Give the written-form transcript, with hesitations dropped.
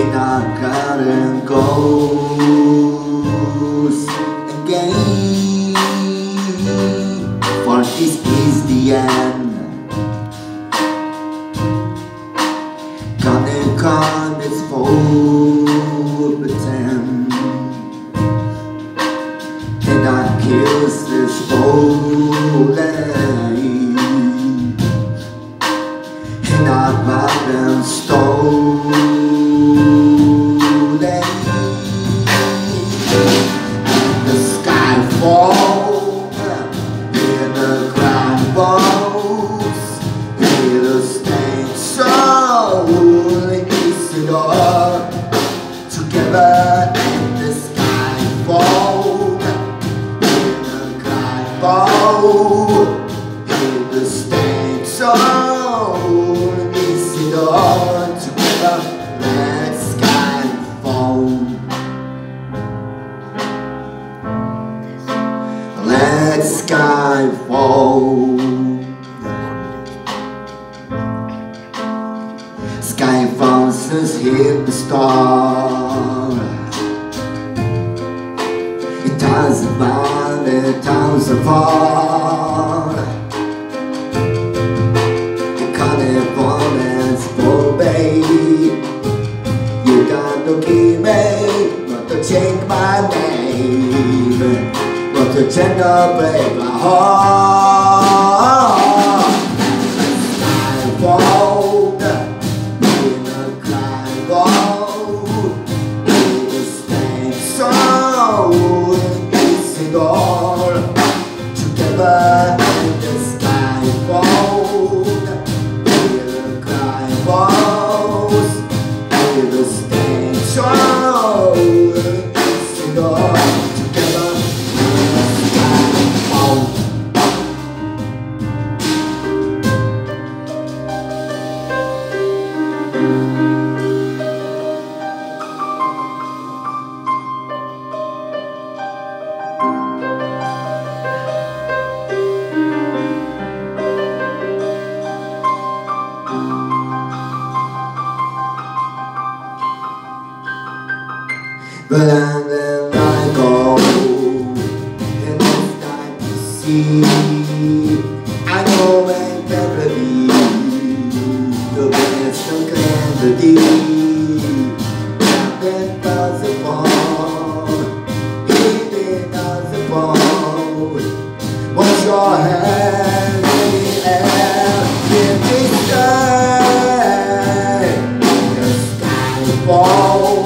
in our garden goes again, for this is the end. Con is full pretend, and I kills this stolen, and I rob them stolen. The sky falls, and the ground falls, and the stain so together in the sky fall, in the sky fall, in the state soul, is it all together? Let sky fall, let sky fall. Sky falls has hit the star. It doesn't matter, it doesn't fall. The Californians for babe. You got to keep me, not to change my name, not to change the break my heart. Sky falls. Together in the sky falls, in the sky falls, in the stage show, sing all together in the sky falls. But and then I go, and it's time to see. I know and never be the best of candy. That doesn't fall, it doesn't fall. Wash your hands in the air, in the sky falls.